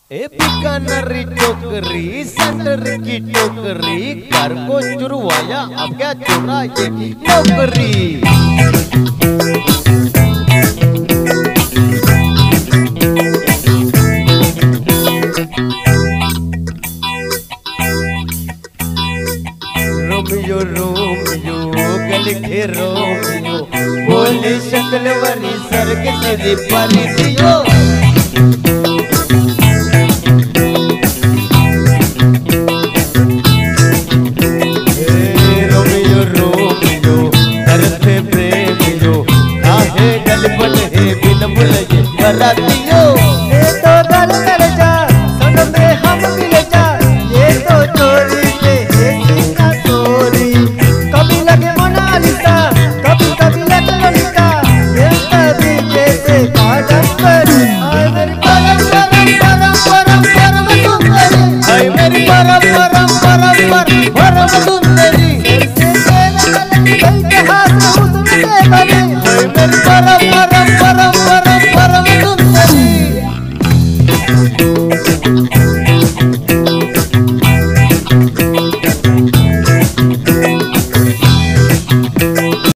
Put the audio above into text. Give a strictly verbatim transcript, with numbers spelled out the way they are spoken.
ए बीकानेरी टोकरी सेंटर की टोकरी घर को चुरवाया अब क्या चुरा ये नौकरी। रोमियो रोमियो गल के रोमियो बोली शक्ल वाली सर के सीधी पाली दियो। रोमियो रोमियो करते प्रेमियो काहे गल बने बिन बुलझे बरातियो। ये तो गल कर जा सनम रे हम मिल जा ये तो चोरी से है चोरी। कभी लगे मोनालिसा कभी कभी लगे ललिता ये कभी जैसे कादम